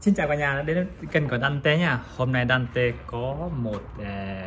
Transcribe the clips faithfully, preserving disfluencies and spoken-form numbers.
Xin chào cả nhà đến kênh của Dante nha. Hôm nay Dante có một uh,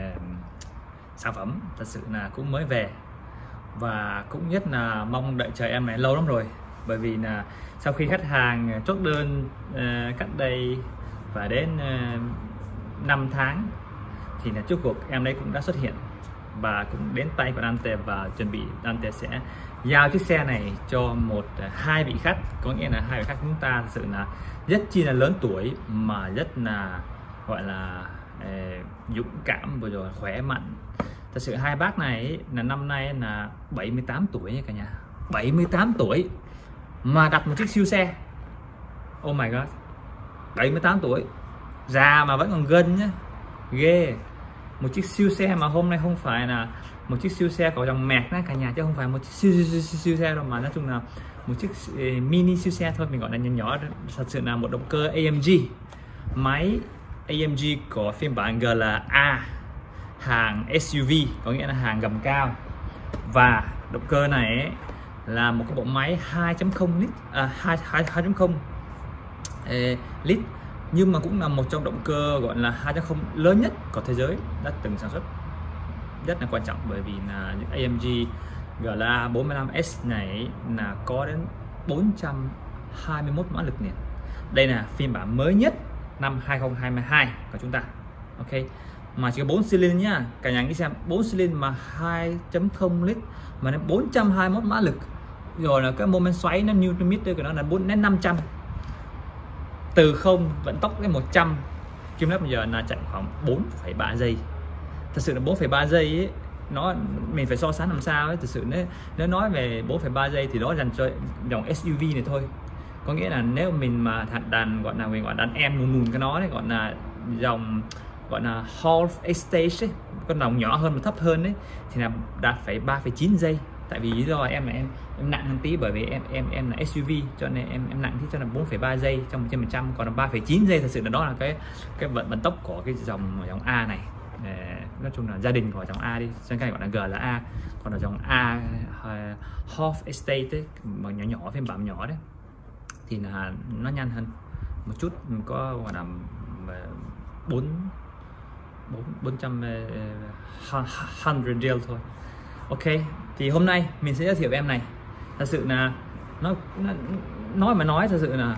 sản phẩm thật sự là cũng mới về và cũng rất là mong đợi chờ em này lâu lắm rồi, bởi vì là sau khi khách hàng chốt đơn uh, cách đây và đến uh, năm tháng thì là trước cuộc em đấy cũng đã xuất hiện và cũng đến tay của Dante, và chuẩn bị Dante sẽ giao chiếc xe này cho một hai vị khách, có nghĩa là hai vị khách chúng ta thật sự là rất chi là lớn tuổi mà rất là gọi là eh, dũng cảm, vừa rồi khỏe mạnh. Thật sự hai bác này ấy, là năm nay là bảy mươi tám tuổi nha cả nhà, bảy mươi tám tuổi mà đặt một chiếc siêu xe. Oh my god, bảy mươi tám tuổi già mà vẫn còn gân nhá, ghê. Một chiếc siêu xe mà hôm nay không phải là một chiếc siêu xe có dòng mẹt nha cả nhà, chứ không phải một chiếc siêu, siêu, siêu, siêu xe đâu, mà nói chung là một chiếc mini siêu xe thôi, mình gọi là nhỏ nhỏ. Thật sự là một động cơ a em giê, máy a em giê của phiên bản G L A, hàng ét u vê, có nghĩa là hàng gầm cao. Và động cơ này ấy, là một cái bộ máy hai chấm không lít, à, hai chấm không lít, nhưng mà cũng là một trong động cơ gọi là hai chấm không lớn nhất của thế giới đã từng sản xuất, rất là quan trọng, bởi vì là những a em giê G L A bốn mươi lăm S này là có đến bốn trăm hai mươi mốt mã lực liền. Đây là phiên bản mới nhất năm hai không hai hai của chúng ta, ok, mà chỉ có bốn xi-lanh nhá cả nhà. Nghĩ xem, bốn xi-lanh mà hai chấm không lít mà đến bốn trăm hai mươi mốt mã lực, rồi là cái mô men xoáy nó Newton meter của nó là bốn đến năm trăm, từ không vận tốc đến một trăm ki lô mét trên giờ là chạy khoảng bốn phẩy ba giây. Thật sự là bốn phẩy ba giây ấy, nó mình phải so sánh làm sao ấy. Thật sự nếu, nếu nói về bốn phẩy ba giây thì đó dành cho dòng ét u vê này thôi. Có nghĩa là nếu mình mà thằng đàn gọi là mình gọi đàn em nùn nùn cái nó đấy, gọi là dòng gọi là half stage ấy, con đồng nhỏ hơn và thấp hơn đấy, thì là đạt phải ba phẩy chín giây. Tại vì lý do em là em em nặng hơn tí, bởi vì em em em là ét u vê cho nên em em nặng thì cho là bốn phẩy ba giây trong một trăm phần trăm, còn là ba phẩy chín giây. Thật sự là đó là cái cái vận vận tốc của cái dòng dòng A này. Để, nói chung là gia đình của dòng A đi, trên cái này gọi là G là A, còn là dòng A uh, half estate ấy, bằng nhỏ nhỏ, phiên bản nhỏ đấy, thì là nó nhanh hơn một chút, có gọi là bốn bốn trăm deal thôi. Ok, thì hôm nay mình sẽ giới thiệu em này. Thật sự là nó, nó nói mà nói thật sự là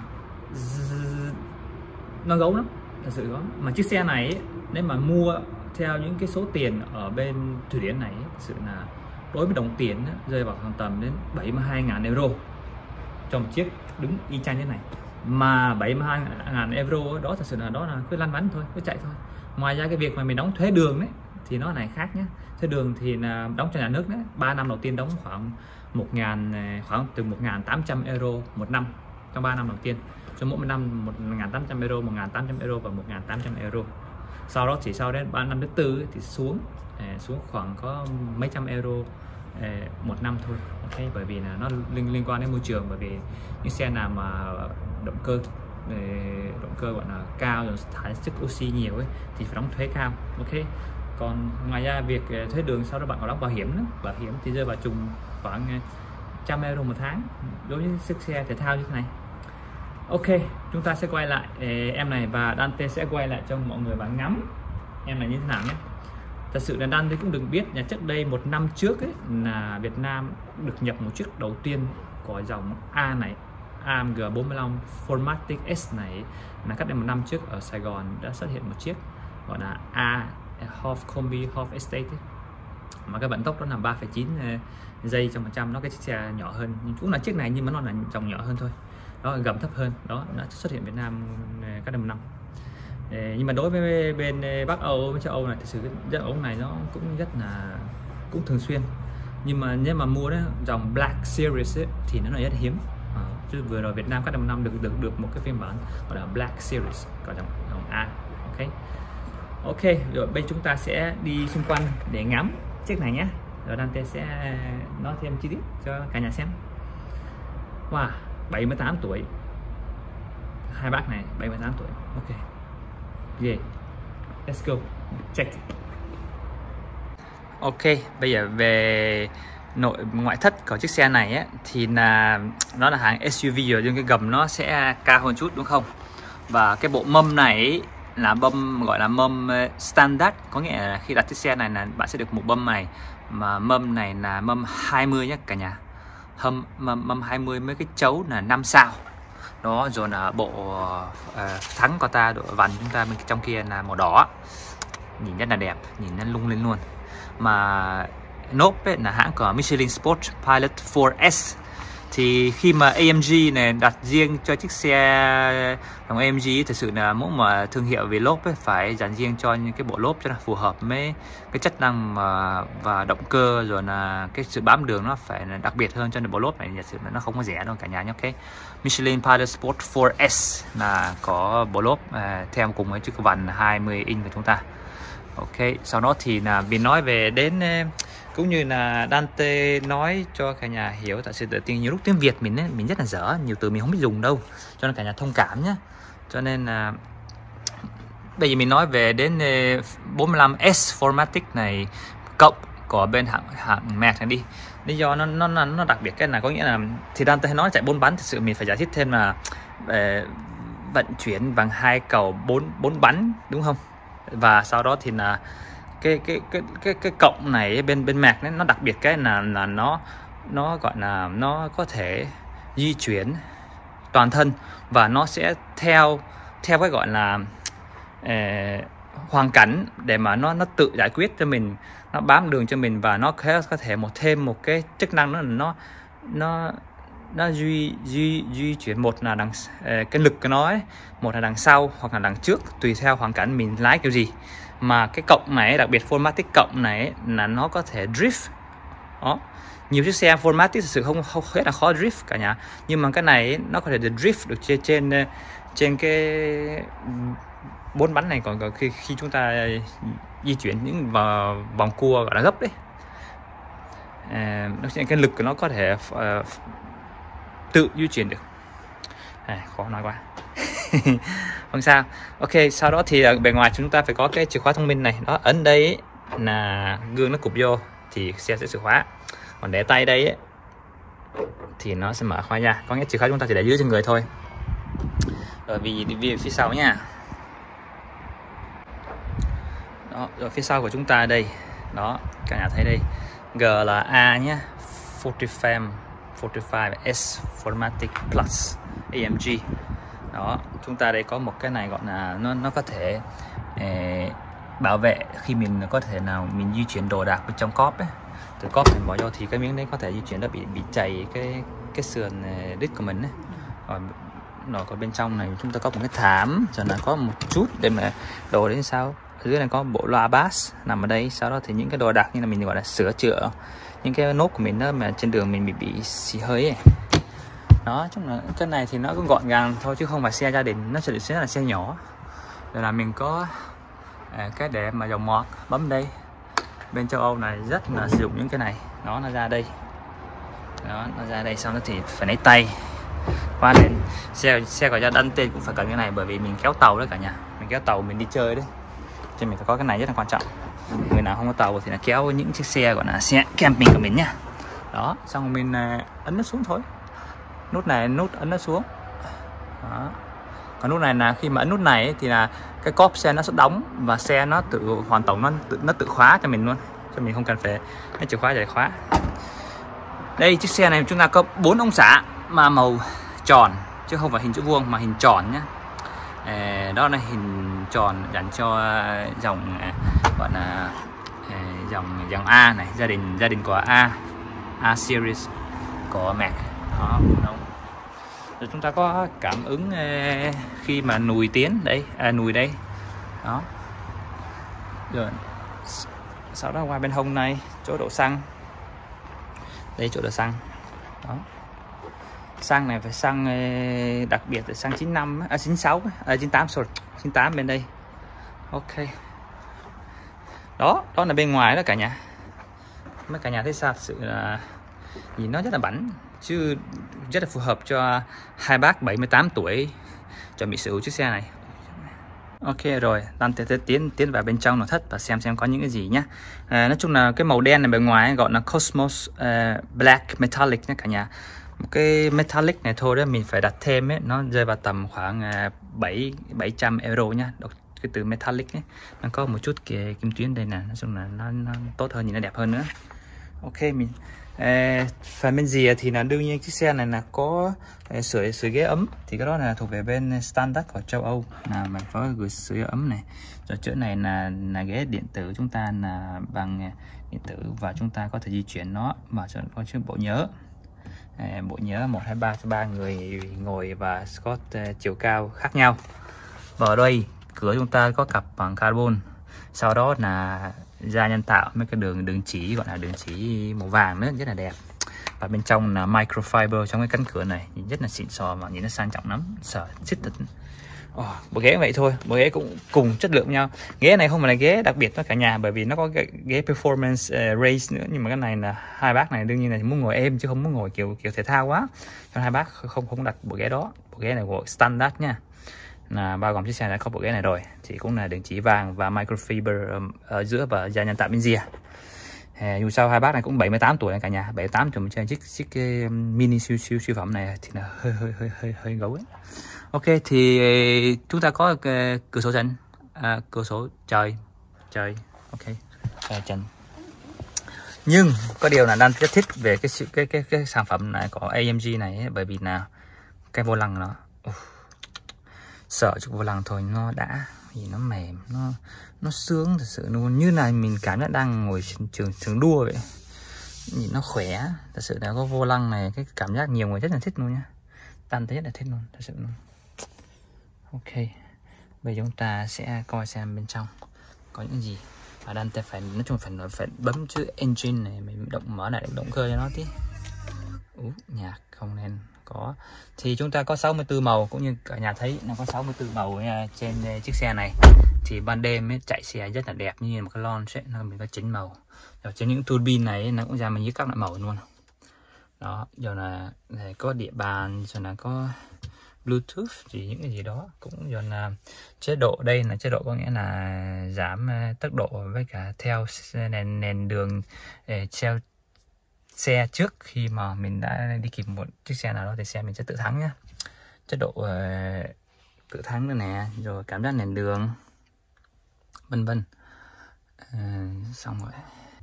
nó gấu lắm, thật sự đó. Mà chiếc xe này ấy, nếu mà mua theo những cái số tiền ở bên Thụy Điển này ấy, thật sự là đối với đồng tiền ấy, rơi vào khoảng tầm đến bảy mươi hai nghìn euro cho một chiếc đứng y chang thế này. Mà bảy mươi hai nghìn euro đó thật sự là đó là cứ lăn bánh thôi, cứ chạy thôi. Ngoài ra cái việc mà mình đóng thuế đường đấy thì nó này khác nhé. Thuế đường thì là đóng cho nhà nước đấy, ba năm đầu tiên đóng khoảng một ngàn, khoảng từ một nghìn tám trăm euro một năm trong ba năm đầu tiên, cho mỗi năm một nghìn tám trăm euro, một nghìn tám trăm euro và một nghìn tám trăm euro. Sau đó chỉ sau đến ba năm thứ tư thì xuống xuống khoảng có mấy trăm euro một năm thôi, ok, bởi vì là nó liên liên quan đến môi trường, bởi vì những xe nào mà động cơ động cơ gọi là cao rồi thải sức oxy nhiều ấy thì phải đóng thuế cao, ok. Còn ngoài ra việc thuế đường, sau đó bạn còn đóng bảo hiểm nữa. Bảo hiểm thì rơi vào chừng khoảng trăm euro một tháng đối với chiếc xe thể thao như thế này. Ok, chúng ta sẽ quay lại em này và Dante sẽ quay lại cho mọi người và ngắm em này như thế nào nhé. Thật sự là Dante cũng được biết là trước đây một năm trước ấy, là Việt Nam được nhập một chiếc đầu tiên của dòng A này, a em giê bốn mươi lăm bốn matic S này, là cách đây một năm trước ở Sài Gòn đã xuất hiện một chiếc gọi là A half combi half estate ấy. Mà cái vận tốc đó là ba phẩy chín giây trong một trăm, nó cái chiếc xe nhỏ hơn, nhưng cũng là chiếc này nhưng mà nó là dòng nhỏ hơn thôi, đó, gầm thấp hơn, đó nó xuất hiện Việt Nam cách đây một năm. Nhưng mà đối với bên Bắc Âu, bên châu Âu này, thực sự cái ống này nó cũng rất là cũng thường xuyên, nhưng mà nếu mà mua đó dòng Black Series ấy, thì nó là rất hiếm. À, chứ vừa rồi Việt Nam cách đây một năm được được được một cái phiên bản gọi là Black Series, còn dòng, dòng A, ok. Ok, rồi bây chúng ta sẽ đi xung quanh để ngắm chiếc này nhé, rồi Dante sẽ nói thêm chi tiết cho cả nhà xem. Wow, bảy mươi tám tuổi, hai bác này bảy mươi tám tuổi, ok, yeah, let's go, check. Ok, bây giờ về nội ngoại thất của chiếc xe này ấy, thì là nó là hàng ét u vê rồi, nhưng cái gầm nó sẽ cao hơn chút đúng không? Và cái bộ mâm này là mâm gọi là mâm standard, có nghĩa là khi đặt chiếc xe này là bạn sẽ được một mâm này, mà mâm này là mâm hai mươi nhé cả nhà. Hâm mâm, mâm hai mươi mấy cái chấu là năm sao. Đó, rồi là bộ uh, thắng của ta, độ vằn chúng ta bên trong kia là màu đỏ, nhìn rất là đẹp, nhìn nó lung lên luôn. Mà nốp ấy là hãng của Michelin Sport Pilot four S. Thì khi mà a em giê này đặt riêng cho chiếc xe dòng a em giê, thực sự là mỗi mà thương hiệu về lốp ấy phải dành riêng cho những cái bộ lốp cho nó phù hợp với cái chất năng mà, và động cơ, rồi là cái sự bám đường nó phải là đặc biệt hơn, cho nên bộ lốp này thật sự là nó không có rẻ đâu cả nhà nhé. Ok, Michelin Pilot Sport four S là có bộ lốp à, theo cùng với chiếc vằn hai mươi inch của chúng ta. Ok, sau đó thì là mình nói về đến cũng như là Dante nói cho cả nhà hiểu. Tại sự tự tiên nhiều lúc tiếng Việt mình ấy, mình rất là dở, nhiều từ mình không biết dùng đâu, cho nên cả nhà thông cảm nhé. Cho nên là bây giờ mình nói về đến bốn mươi lăm S four matic này cộng của bên hãng hãng Mac này đi. Lý do nó nó nó đặc biệt cái là có nghĩa là thì Dante nói chạy bốn bánh, thực sự mình phải giải thích thêm là về vận chuyển bằng hai cầu bốn bốn bánh đúng không? Và sau đó thì là cái cái cái cái cái cộng này bên bên Mac nó đặc biệt cái là là nó nó gọi là nó có thể di chuyển toàn thân, và nó sẽ theo theo cái gọi là eh, hoàn cảnh để mà nó nó tự giải quyết cho mình, nó bám đường cho mình, và nó có thể một thêm một cái chức năng nữa là nó nó nó duy duy di chuyển, một là đằng eh, cái lực của nó ấy, một là đằng sau hoặc là đằng trước, tùy theo hoàn cảnh mình lái kiểu gì. Mà cái cộng này, đặc biệt four matic cộng này là nó có thể drift. Đó, nhiều chiếc xe four matic thực sự không không rất là khó drift cả nhà, nhưng mà cái này nó có thể drift được trên trên trên cái bốn bánh này. Còn khi khi chúng ta di chuyển những vào vòng cua gọi là gấp đấy, à, cái lực của nó có thể uh, tự di chuyển được. À, khó nói quá. Không sao. Ok, sau đó thì ở bề ngoài chúng ta phải có cái chìa khóa thông minh này. Đó, ấn đây ấy, là gương nó cụp vô thì xe sẽ chìa khóa. Còn để tay đây ấy, thì nó sẽ mở khóa ra. Có nghĩa chìa khóa chúng ta chỉ để dưới trên người thôi. Rồi vì vì phía sau nha. Đó, rồi phía sau của chúng ta đây. Đó, cả nhà thấy đây. G là A nhé. forty-five forty-five S four matic Plus a em giê. Đó, chúng ta đây có một cái này gọi là nó nó có thể eh, bảo vệ khi mình có thể nào mình di chuyển đồ đạc bên trong cốp ấy, từ cốp mình bỏ vô thì cái miếng đấy có thể di chuyển nó bị bị chảy cái cái sườn đít của mình ấy. Rồi nó còn bên trong này chúng ta có một cái thảm, rồi là có một chút để mà đồ đến sau. Ở dưới này có bộ loa bass nằm ở đây. Sau đó thì những cái đồ đạc như là mình gọi là sửa chữa những cái nốt của mình đó mà trên đường mình bị bị xì hơi ấy. Đó, chung là cái này thì nó cũng gọn gàng thôi chứ không phải xe gia đình, nó sẽ sẽ là xe nhỏ. Rồi là mình có à, cái để mà dòng mọt bấm đây. Bên châu Âu này rất là sử dụng những cái này. Đó, nó ra đây. Đó, nó ra đây, sau đó thì phải lấy tay qua lên. Xe xe của gia Dante cũng phải cần cái này, bởi vì mình kéo tàu đấy cả nhà. Mình kéo tàu mình đi chơi đấy, cho mình phải có cái này rất là quan trọng. Người nào không có tàu thì là kéo những chiếc xe gọi là xe camping của mình nhá. Đó, xong mình ấn nó xuống thôi. Nút này nút ấn nó xuống. Đó. Còn nút này là khi mà ấn nút này ấy, thì là cái cốp xe nó sẽ đóng và xe nó tự hoàn tổng nó tự nó tự khóa cho mình luôn, cho mình không cần phải cái chìa khóa để khóa. Đây, chiếc xe này chúng ta có bốn ống xả mà màu tròn chứ không phải hình chữ vuông mà hình tròn nhá. À, đó là hình tròn dành cho dòng gọi là à, dòng dòng A này, gia đình gia đình của A A series của Mac. Đó, đúng. Rồi chúng ta có cảm ứng eh, khi mà nùi tiến đây, à, nùi đây. Đó. Rồi sau đó qua bên hông này, chỗ đổ xăng. Đây chỗ đổ xăng. Đó. Xăng này phải xăng eh, đặc biệt là xăng chín năm, à chín sáu, à chín tám sorry, chín tám bên đây. Ok. Đó, đó là bên ngoài đó cả nhà. Mấy cả nhà thấy sao? Thực sự là nhìn nó rất là bảnh, chứ rất là phù hợp cho hai bác bảy mươi tám tuổi chuẩn bị sở hữu chiếc xe này. Ok rồi, Dante sẽ tiến tiến vào bên trong nội thất và xem xem có những cái gì nhé. À, nói chung là cái màu đen này bên ngoài gọi là Cosmos uh, Black Metallic nhé cả nhà. một cái metallic này thôi đó mình phải đặt thêm ấy, nó rơi vào tầm khoảng bảy bảy trăm euro nhá. Cái từ metallic ấy nó có một chút cái kim tuyến đây nè, nói chung là nó, nó tốt hơn, nhìn nó đẹp hơn nữa. Ok mình à, phần bên rìa thì là đương nhiên chiếc xe này là có à, sưởi sưởi ghế ấm, thì cái đó là thuộc về bên standard của châu Âu, là mình có gửi sưởi ấm này. Rồi chỗ này là là ghế điện tử, chúng ta là bằng điện tử và chúng ta có thể di chuyển nó, và có chữ bộ nhớ. À, bộ nhớ một hai ba cho ba người ngồi và có uh, chiều cao khác nhau. Và ở đây cửa chúng ta có cặp bằng carbon, sau đó là da nhân tạo mấy cái đường đường chỉ, gọi là đường chỉ màu vàng nữa, rất là đẹp. Và bên trong là microfiber trong cái cánh cửa này, nhìn rất là xịn sò và nhìn nó sang trọng lắm, sợ xích thật. Oh, bộ ghế vậy thôi, bộ ghế cũng cùng chất lượng nhau. Ghế này không phải là ghế đặc biệt cho cả nhà, bởi vì nó có cái ghế performance uh, race nữa, nhưng mà cái này là hai bác này đương nhiên là muốn ngồi êm chứ không muốn ngồi kiểu kiểu thể thao quá, cho hai bác không không đặt bộ ghế đó. Bộ ghế này của standard nha, là bao gồm chiếc xe đã có bộ ghế này rồi, thì cũng là đường chỉ vàng và microfiber um, ở giữa và da nhân tạo bên rìa. À, dù sao hai bác này cũng bảy mươi tám tuổi cả nhà, bảy mươi tám tuổi chơi chiếc chiếc cái mini siêu siêu siêu phẩm này thì là hơi hơi hơi hơi hơi gấu ấy. Ok thì chúng ta có cái cửa sổ trần, à, cửa sổ trời trời ok trời trần. Nhưng có điều là đang rất thích về cái cái cái cái sản phẩm này của a em giê này ấy, bởi vì là cái vô lăng nó uh, sợ chút vô lăng thôi nó đã, vì nó mềm, nó nó sướng thật sự luôn, như là mình cảm giác đang ngồi trường trường đua vậy, nhìn nó khỏe thật sự. Là có vô lăng này, cái cảm giác nhiều người rất là thích luôn nhá, tan thấy rất là thích luôn thật sự luôn. Ok, bây giờ chúng ta sẽ coi xem bên trong có những gì. Và Dante phải nói chung phải phải bấm chữ engine này, mình động mở lại động cơ cho nó tí. Ú, nhạc không nên có. Thì chúng ta có sáu mươi tư màu, cũng như cả nhà thấy nó có sáu mươi tư màu trên chiếc xe này. Thì ban đêm ấy, chạy xe rất là đẹp, như một cái launch ấy, nó mình có chín màu. Rồi trên những turbine này ấy, nó cũng ra mình với các loại màu luôn. Đó, giờ là này có địa bàn, rồi là có Bluetooth, chỉ những cái gì đó. Cũng giờ là chế độ, đây là chế độ có nghĩa là giảm tốc độ với cả theo nền nền đường theo xe trước khi mà mình đã đi kịp một chiếc xe nào đó thì xe mình sẽ tự thắng nhá. Chế độ uh, tự thắng nữa nè, rồi cảm giác nền đường vân vân. Uh, xong rồi.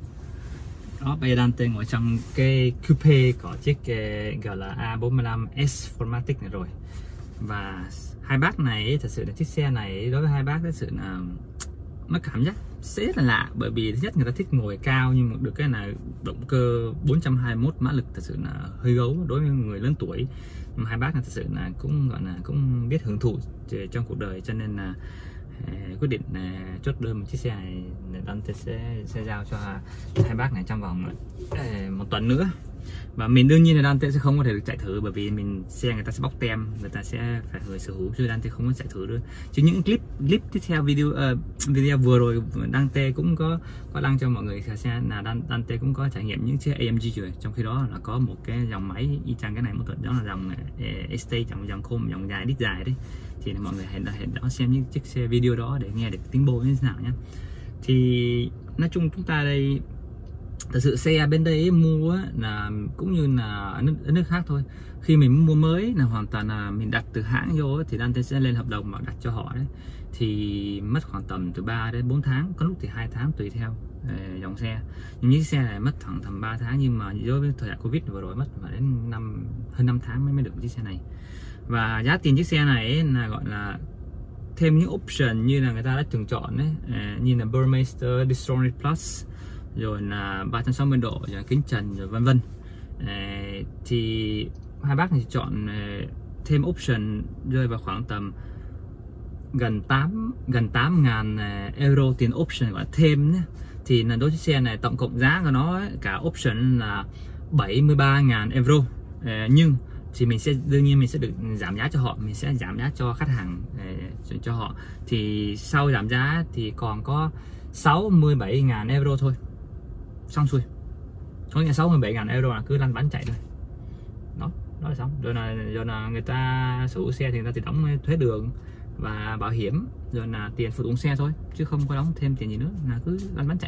Đó, bây giờ Dante ngồi trong cái coupe của chiếc uh, gọi là A bốn mươi lăm S Formatic này rồi. Và hai bác này thật sự là chiếc xe này đối với hai bác thật sự là nó cảm giác sẽ rất là lạ, bởi vì thứ nhất người ta thích ngồi cao, nhưng mà được cái là động cơ bốn trăm hai mươi mốt mã lực thật sự là hơi gấu đối với người lớn tuổi. Nhưng mà hai bác là thật sự là cũng gọi là cũng biết hưởng thụ trong cuộc đời, cho nên là quyết định là chốt đơn một chiếc xe này, Dante sẽ sẽ giao cho hai bác này trong vòng một tuần nữa. Và mình đương nhiên là Dante sẽ không có thể được chạy thử, bởi vì mình xe người ta sẽ bóc tem, người ta sẽ phải người sở hữu, chứ Dante không có chạy thử nữa. Chứ những clip clip tiếp theo video uh, video vừa rồi Dante cũng có có đăng cho mọi người xem là Dante cũng có trải nghiệm những chiếc a em giê rồi, trong khi đó là có một cái dòng máy y chang cái này một tuần, đó là dòng uh, Estate, dòng dòng khôm, dòng dài đít dài đấy. Thì mọi người hãy hãy đó xem những chiếc xe video đó để nghe được tiếng bô như thế nào nhé. Thì nói chung chúng ta đây thật sự xe bên đây ấy, mua ấy, là cũng như là ở nước, ở nước khác thôi. Khi mình mua mới là hoàn toàn là mình đặt từ hãng vô ấy, thì Dante sẽ lên hợp đồng mà đặt cho họ đấy, thì mất khoảng tầm từ ba đến bốn tháng, có lúc thì hai tháng tùy theo uh, dòng xe. Nhưng những xe này mất khoảng tầm ba tháng, nhưng mà đối với thời đại Covid vừa rồi mất phải đến năm hơn năm tháng mới mới được một chiếc xe này. Và giá tiền chiếc xe này ấy là gọi là thêm những option như là người ta đã từng chọn đấy, uh, như là Burmeister Distronic Plus, rồi là ba trăm sáu mươi độ, rồi kính trần, rồi vân vân. À, thì hai bác này chọn uh, thêm option rơi vào khoảng tầm gần tám gần tám ngàn euro tiền option gọi là thêm nhé. Thì là đối với xe này tổng cộng giá của nó ấy, cả option là bảy mươi ba ngàn euro. À, nhưng thì mình sẽ đương nhiên mình sẽ được giảm giá cho họ, mình sẽ giảm giá cho khách hàng uh, cho họ. Thì sau giảm giá thì còn có sáu mươi bảy ngàn euro thôi, xong xuôi. Có nghĩa sáu mươi bảy ngàn euro là cứ lăn bánh chạy thôi. Đó, đó là xong. Rồi là rồi là người ta sở hữu xe thì người ta chỉ đóng thuế đường và bảo hiểm, rồi là tiền phụ tùng xe thôi, chứ không có đóng thêm tiền gì nữa, là cứ lăn bánh chạy thôi.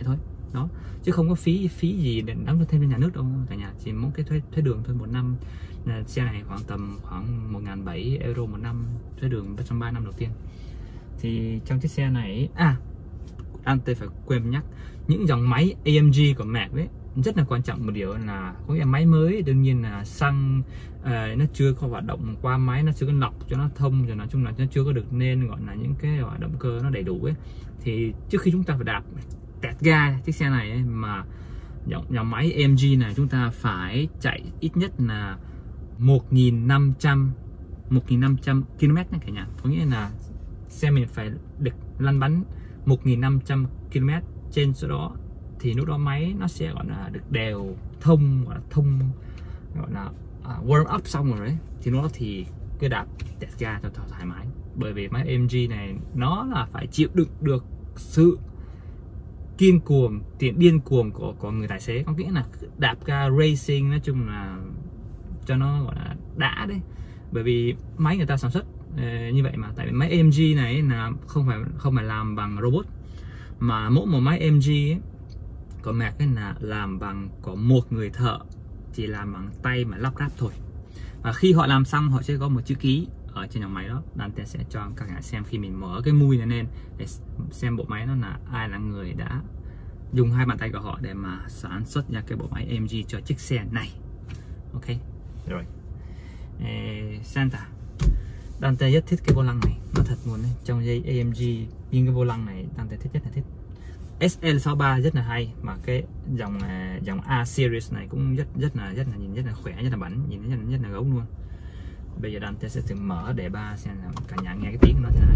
đó, chứ không có phí phí gì để đóng thêm cho nhà nước đâu cả nhà, chỉ muốn cái thuế thuế đường thôi. Một năm xe này khoảng tầm khoảng một nghìn bảy trăm euro một năm thuế đường trong ba năm đầu tiên. Thì trong chiếc xe này à, Dante phải quên nhắc những dòng máy a em giê của Mac đấy, rất là quan trọng một điều là có cái máy mới đương nhiên là xăng uh, nó chưa có hoạt động qua máy, nó chưa có lọc cho nó thông, rồi nói chung là nó chưa có được nên gọi là những cái gọi động cơ nó đầy đủ ấy. Thì trước khi chúng ta phải đạp tẹt ga chiếc xe này ấy, mà dòng, dòng máy a em giê này chúng ta phải chạy ít nhất là một nghìn năm trăm ki lô mét nha cả nhà, có nghĩa là xe mình phải được lăn bánh một nghìn năm trăm ki lô mét trên số đó, thì lúc đó máy nó sẽ gọi là được đều thông, gọi là thông gọi là uh, warm up xong rồi đấy, thì nó thì cứ đạp tẹt ga cho thoải mái. Bởi vì máy a em giê này nó là phải chịu đựng được sự kiên cuồng, tiền điên cuồng của của người tài xế, có nghĩa là đạp ga racing, nói chung là cho nó gọi là đã đấy. Bởi vì máy người ta sản xuất uh, như vậy mà, tại vì máy a em giê này là không phải không phải làm bằng robot, mà mỗi một máy a em giê ấy, có Mac ấy là làm bằng có một người thợ, chỉ làm bằng tay mà lắp ráp thôi. Và khi họ làm xong họ sẽ có một chữ ký ở trên dòng máy đó. Dante sẽ cho các bạn xem khi mình mở cái mui này lên để xem bộ máy nó là ai là người đã dùng hai bàn tay của họ để mà sản xuất ra cái bộ máy a em giê cho chiếc xe này. Ok rồi. Ê, Santa, Dante rất thích cái vô lăng này, nó thật luôn đấy. Trong dây a em giê nhưng cái vô lăng này Dante thích rất là thích. ét lờ sáu ba rất là hay, mà cái dòng dòng A series này cũng rất rất là rất là nhìn rất là khỏe, rất là bảnh, nhìn rất là, rất là gấu luôn. Bây giờ Dante sẽ thử mở để ba xem là cả nhà nghe cái tiếng của nó thế nào.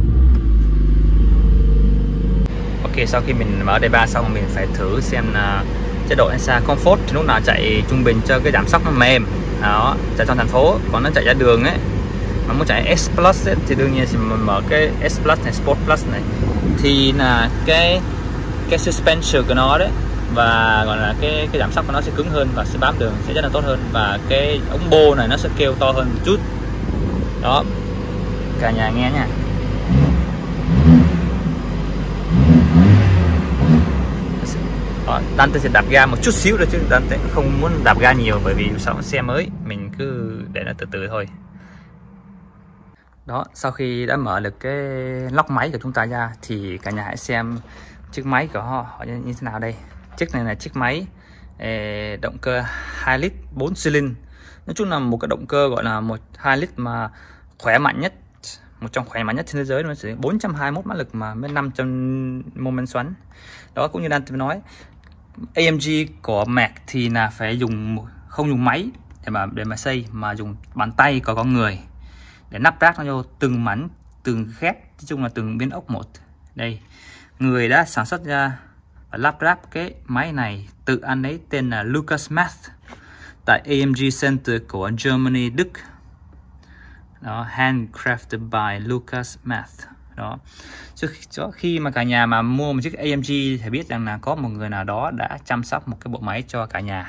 Ok, sau khi mình mở đề ba xong mình phải thử xem là chế độ Ensa Comfort thì lúc nào chạy trung bình cho cái giảm sóc nó mềm đó, chạy trong thành phố. Còn nó chạy ra đường ấy mà muốn chạy S Plus ấy, thì đương nhiên thì mình mở cái S Plus này, Sport Plus này, thì là cái cái suspension của nó đấy và gọi là cái cái giảm sóc của nó sẽ cứng hơn và sẽ bám đường sẽ rất là tốt hơn, và cái ống bô này nó sẽ kêu to hơn một chút đó, cả nhà nghe nha. Đó, Dante sẽ đạp ga một chút xíu thôi chứ Dante không muốn đạp ga nhiều, bởi vì sao xe mới mình cứ để nó từ từ thôi. Đó, sau khi đã mở được cái lóc máy của chúng ta ra thì cả nhà hãy xem chiếc máy của họ, họ như thế nào đây. Chiếc này là chiếc máy eh, động cơ hai lít bốn cylinder. Nói chung là một cái động cơ gọi là một hai lít mà khỏe mạnh nhất, một trong khỏe mạnh nhất trên thế giới, nó sử dụng bốn trăm hai mươi mốt mã lực mà với năm trăm mô men xoắn. Đó, cũng như Dante nói, a em giê của Mac thì là phải dùng không dùng máy để mà để mà xây, mà dùng bàn tay của con người để nắp ráp nó vô từng mảnh, từng ghép, nói chung là từng viên ốc một. Đây, người đã sản xuất ra và lắp ráp cái máy này tự anh ấy tên là Lucas Math tại a em giê Center của Germany, Đức. Đó, handcrafted by Lucas Math. Đó, trước khi mà cả nhà mà mua một chiếc a em giê thì biết rằng là có một người nào đó đã chăm sóc một cái bộ máy cho cả nhà.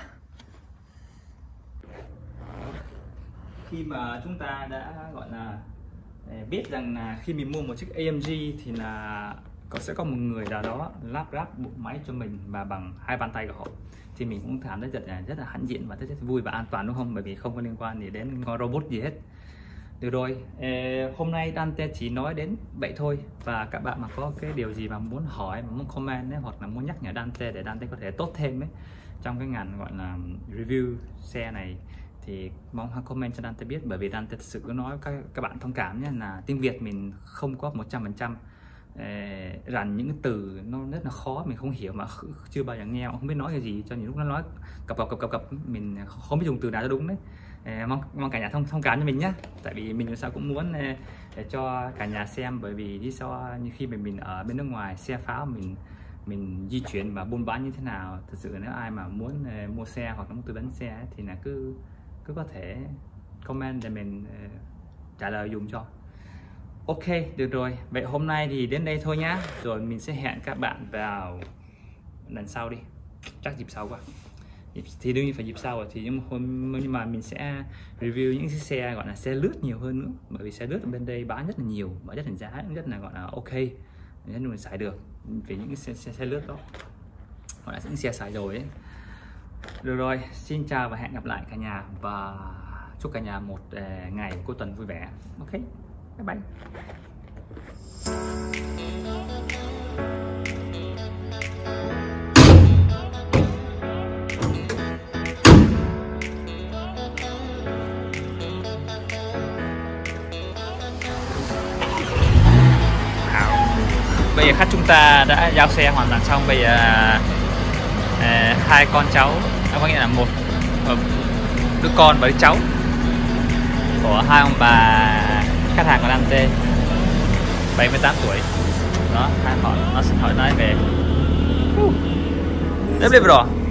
Khi mà chúng ta đã gọi là biết rằng là khi mình mua một chiếc a em giê thì là có sẽ có một người nào đó lắp ráp bộ máy cho mình và bằng hai bàn tay của họ, thì mình cũng cảm thấy rất là rất là hãnh diện và rất là vui và an toàn, đúng không? Bởi vì không có liên quan gì đến con robot gì hết. Được rồi, eh, hôm nay Dante chỉ nói đến vậy thôi, và các bạn mà có cái điều gì mà muốn hỏi, mà muốn comment ấy, hoặc là muốn nhắc nhở Dante để Dante có thể tốt thêm ấy trong cái ngành gọi là review xe này, thì mong comment cho Dante biết. Bởi vì Dante thật sự cứ nói các, các bạn thông cảm nhé, là tiếng Việt mình không có một trăm phần trăm, rằng những cái từ nó rất là khó, mình không hiểu mà chưa bao giờ nghe, không biết nói cái gì, cho những lúc nó nói cập cập cập cập cập mình không biết dùng từ nào cho đúng đấy. Mong mong cả nhà thông thông cảm cho mình nhé, tại vì mình sao cũng muốn để cho cả nhà xem, bởi vì lý do như khi mình mình ở bên nước ngoài, xe pháo mình mình di chuyển và buôn bán như thế nào. Thật sự nếu ai mà muốn mua xe hoặc là muốn tư vấn xe ấy, thì là cứ cứ có thể comment để mình trả lời dùng cho. Ok, được rồi. Vậy hôm nay thì đến đây thôi nhá. Rồi mình sẽ hẹn các bạn vào lần sau đi. Chắc dịp sau quá. Thì đương nhiên phải dịp sau rồi. Thì nhưng mà, hôm, nhưng mà mình sẽ review những chiếc xe gọi là xe lướt nhiều hơn nữa. Bởi vì xe lướt ở bên đây bán rất là nhiều và rất là giá rất là gọi là ok, nên mình xài được về những cái xe, xe, xe lướt đó. họ đã sẵn xe xài rồi ấy. Được rồi, xin chào và hẹn gặp lại cả nhà, và chúc cả nhà một uh, ngày cuối tuần vui vẻ. Ok, bye bye. Bây giờ khách chúng ta đã giao xe hoàn toàn xong. Bây giờ à, hai con cháu, à, có nghĩa là một, một đứa con và đứa cháu của hai ông bà khách hàng của Dante bảy mươi tám tuổi đó, hai họ nó xin hỏi nói về uh, đẹp đẹp rồi.